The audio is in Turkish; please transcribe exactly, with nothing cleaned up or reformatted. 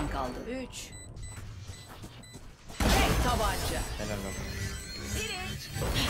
düşman kaldı. Üç. Tek tabanca. Helal olsun. Biri.